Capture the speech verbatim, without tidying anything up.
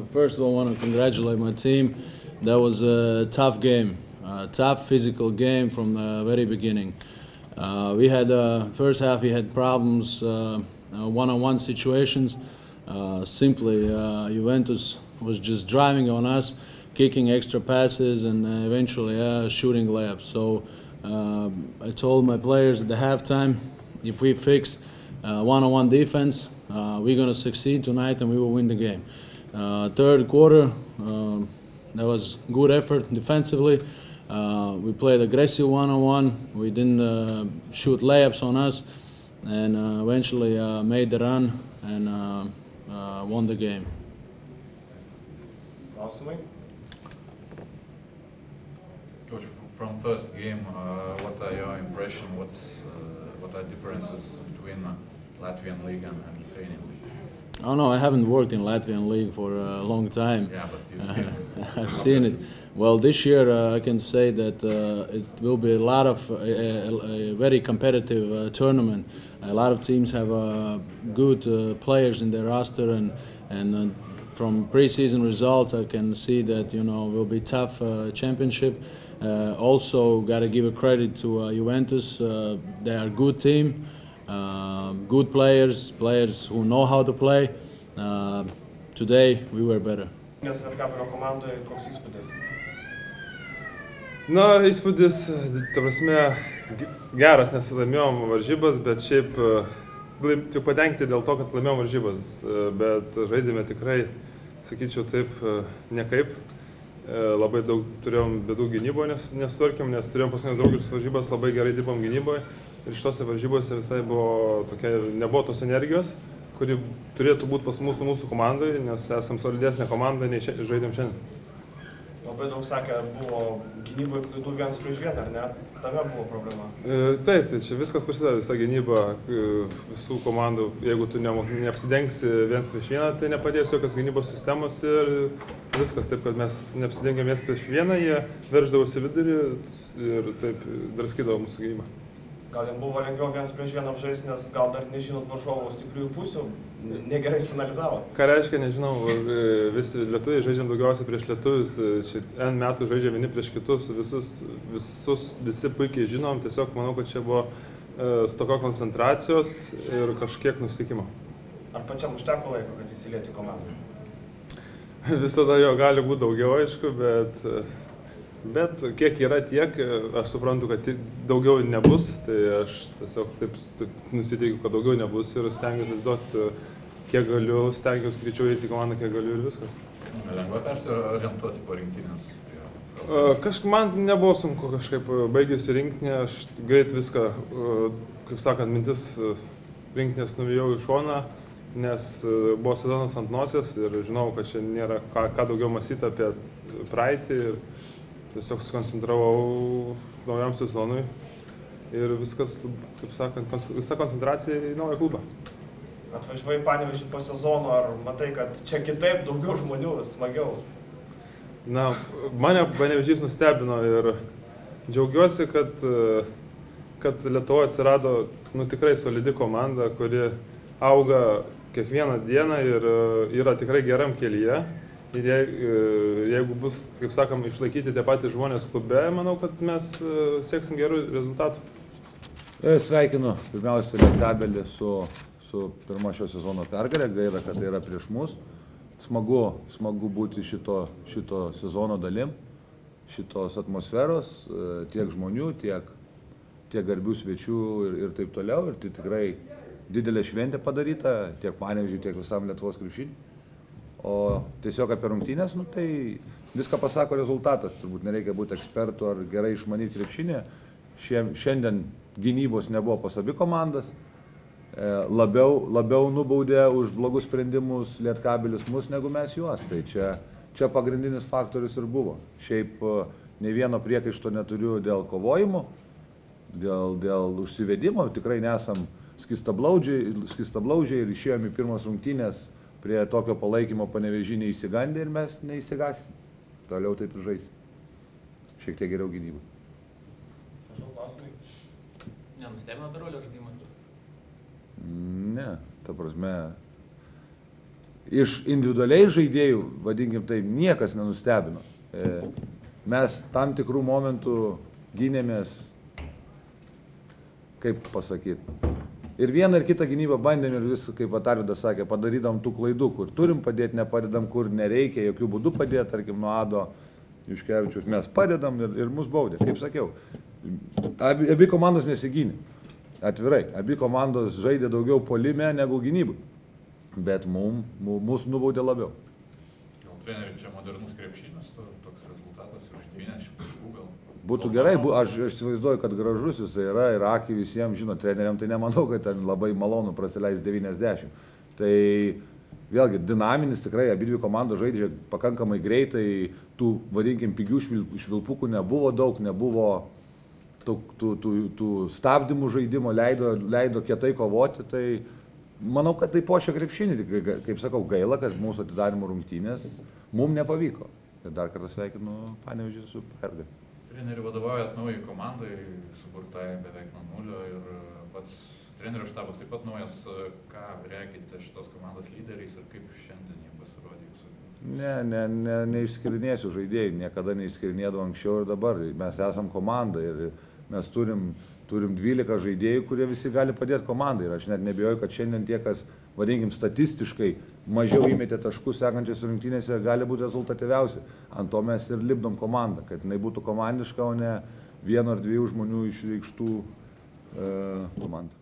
first of all, I want to congratulate my team. That was a tough game, a tough physical game from the very beginning. Uh, we had uh, first half we had problems, uh, uh, one-on-one situations. Uh, simply, uh, Juventus was just driving on us, kicking extra passes, and uh, eventually uh, shooting layups. So uh, I told my players at the halftime, if we fix uh, one-on-one defense, uh, we're going to succeed tonight and we will win the game. Uh, third quarter, uh, that was good effort defensively. Uh, we played aggressive one-on-one. We didn't uh, shoot layups on us, and uh, eventually uh, made the run and uh, uh, won the game. Klausimai? Coach, from first game, uh, what are your impressions? What's uh, what are differences between uh, Latvian league and, and Lithuanian league? I don't know. I haven't worked in Latvian league for a long time. Yeah, but you've seen it. I've seen it. Well, this year uh, I can say that uh, it will be a lot of uh, a, a very competitive uh, tournament. A lot of teams have uh, good uh, players in their roster, and and uh, from preseason results I can see that you know will be tough uh, championship. Uh, also, got to give a credit to uh, Juventus. Uh, they are a good team. Um, good players, players who know how to play. Uh, today we were better. Nes Lietkabelio komandoje koks įspūdis? Na, įspūdis, ta prasme, geras, nes laimėjom varžybas, bet šiaip tik patenkinti dėl to, kad laimėjom varžybas, bet žaidėme tikrai, sakyčiau taip, nekaip. Labai daug turėjom bėdų gynyboje, nes nesutvarkėm, nes turėjom paskutinės daugelis varžybas, labai gerai dirbom gynyboje. Ir šitose varžybose visai buvo tokia, nebuvo tos energijos, kuri turėtų būti pas mūsų, mūsų komandai, nes esam solidesnė komanda, nei žaidėm šiandien. Labai daug sakė, buvo gynyboje klaidų vienas prieš vieną, ar ne? Tame buvo problema? E, taip, tai čia viskas prasideda, visa gynyba visų komandų. Jeigu tu ne, neapsidengsi vienas prieš vieną, tai nepadės jokios gynybos sistemos ir viskas. Taip, kad mes neapsidengėm vienas prieš vieną, jie verždavosi vidurį ir taip draskydavo mūsų gynybą. Gal jam buvo lengviau vienas prieš vieną apžaisti, nes gal dar nežinot varžovų stipriųjų pusių, negerai išanalizavot? Ką reiškia, nežinau, visi lietuviai žaidžiam daugiausiai prieš lietuvius, N metų žaidžiam vieni prieš kitus, visus, visus, visi puikiai žinom, tiesiog manau, kad čia buvo stoka koncentracijos ir kažkiek nusiteikimo. Ar pačiam užteko laiko, kad įsilieti komandą? Visada jo gali būti daugiau, aišku, bet... Bet kiek yra tiek, aš suprantu, kad daugiau nebus, tai aš tiesiog taip, taip nusiteikiu, kad daugiau nebus ir stengiuosi duoti, kiek galiu, stengiuosi greičiau įeiti į komandą, kiek galiu ir viskas. Lengva persiorientuoti po rinktinės? Kažkaip man nebuvo sunku, kažkaip baigėsi rinktinė, aš greit viską, kaip sakant, mintis rinktinės nuvijau į šoną, nes buvo sezonas ant nosies ir žinau, kad čia nėra ką, ką daugiau mąstyti apie praeitį. Ir tiesiog susikoncentravau naujam sezonui ir viskas, kaip sakant, visa koncentracija į naują klubą. Atvažiavai į Panevėžį po sezono, ar matai, kad čia kitaip, daugiau žmonių, smagiau? Na, mane Panevėžys nustebino ir džiaugiuosi, kad, kad Lietuvoje atsirado nu, tikrai solidi komanda, kuri auga kiekvieną dieną ir yra tikrai geram kelyje. Ir jeigu bus, kaip sakom, išlaikyti tie patys žmonės klube, manau, kad mes sieksim gerų rezultatų. Sveikinu pirmiausia Lietkabelį su, su pirma šio sezono pergalė, gaila, kad tai yra prieš mus. Smagu, smagu būti šito, šito sezono dalim, šitos atmosferos, tiek žmonių, tiek, tiek garbių svečių ir, ir taip toliau. Ir tai tikrai didelė šventė padaryta tiek Panevėžiui, tiek visam Lietuvos krepšiniui. O tiesiog apie rungtynes, nu, tai viską pasako rezultatas. Turbūt nereikia būti ekspertų ar gerai išmanyti krepšinį. Šiandien gynybos nebuvo pas abi komandas. Labiau, labiau nubaudė už blogus sprendimus Lietkabelis mus, negu mes juos. Tai čia, čia pagrindinis faktorius ir buvo. Šiaip ne vieno priekaišto neturiu dėl kovojimo, dėl, dėl užsivedimo. Tikrai nesam skystablaudžiai, skystablaudžiai ir išėjom į pirmas rungtynės prie tokio palaikymo Panevėžy neįsigandė ir mes neįsigasim. Toliau taip ir žaisim. Šiek tiek geriau gynybai. Nežinau, klausimai? Nenustebino Darulio žaidimas? Ne, ta prasme, iš individualiai žaidėjų, vadinkim tai, niekas nenustebino. Mes tam tikrų momentų gynėmės, kaip pasakyti. Ir vieną ir kitą gynybą bandėm ir vis, kaip Arvydas sakė, padarydam tų klaidų, kur turim padėti, nepadedam, kur nereikia, jokių būdų padėti, tarkim, nuo Ado Juškevičius mes padedam ir, ir mus baudė. Kaip sakiau, abi, abi komandos nesigynė. Atvirai, abi komandos žaidė daugiau puolime negu gynybų. Bet mum, mum, mūsų nubaudė labiau. Gal treneri čia modernus krepšinis, toks rezultatas virš devyniasdešimt taškų gal? Būtų gerai, bu, aš, aš įsivaizduoju, kad gražus jis yra ir akį visiems, žino, treneriam tai nemanau, kad ten labai malonu prasileis devyniasdešimt. Tai vėlgi dinaminis tikrai, abi dvi komandos žaidžia pakankamai greitai, tų, vadinkim, pigių švilpukų nebuvo daug, nebuvo tų, tų, tų, tų stabdymų žaidimo, leido, leido kietai kovoti, tai manau, kad tai pošia krepšinį, kaip sakau, gaila, kad mūsų atidarimo rungtynės mums nepavyko. Ir dar kartą sveikinu Panevėžį su pergalė. Trenerių vadovaujat naujai komandai, suburtai beveik nuo nulio ir pats trenerių štabas taip pat naujas. Ką regite šitos komandos lyderiais ir kaip šiandien jie pasirodė jūsų? Ne, ne, ne, neišskirinėsiu žaidėjų, niekada neišskirinėdavau anksčiau ir dabar. Mes esam komanda ir mes turim, turim dvylika žaidėjų, kurie visi gali padėti komandai. Ir aš net nebijoju, kad šiandien tie, kas, vadinkim, statistiškai mažiau įmetė taškus sekančiose rungtynėse, gali būti rezultatyviausi. Ant to mes ir lipdom komandą, kad jinai būtų komandiška, o ne vieno ar dviejų žmonių išreikštų e, komanda.